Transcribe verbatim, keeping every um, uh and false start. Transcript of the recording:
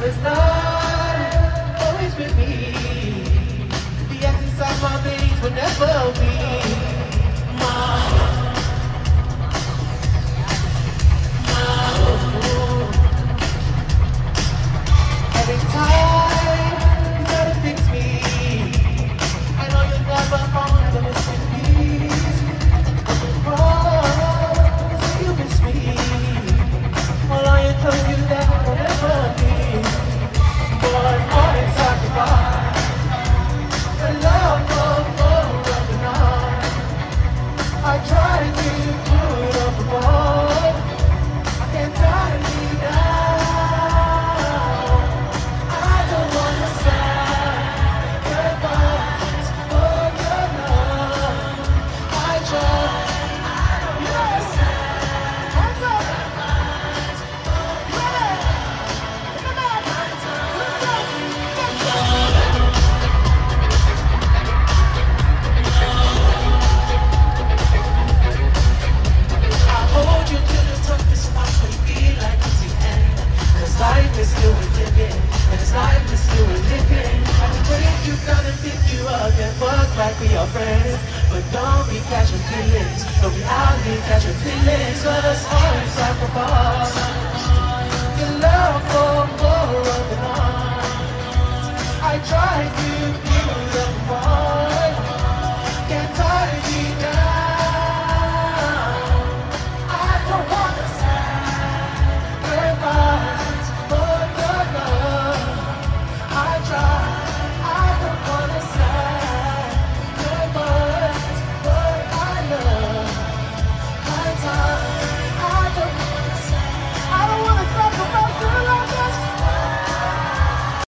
but it's not always with me. The X inside my veins will never be mine. Every time you gotta fix me, I know you'll never find the missing piece. What's wrong? Say you miss me. Well, I told you that will never be. Boy, boy, it's hard to find the love of more of the night. I tried to put up a wall. I can't tie me down. I don't wanna sacrifice for your love. I try. Yes. Hands up. Life is still a living, and this life is still a living. I can break you down and pick you up and fuck like we are friends. But don't be catching feelings, don't be out here catching feelings. Cause I'm sacrifice your love for more.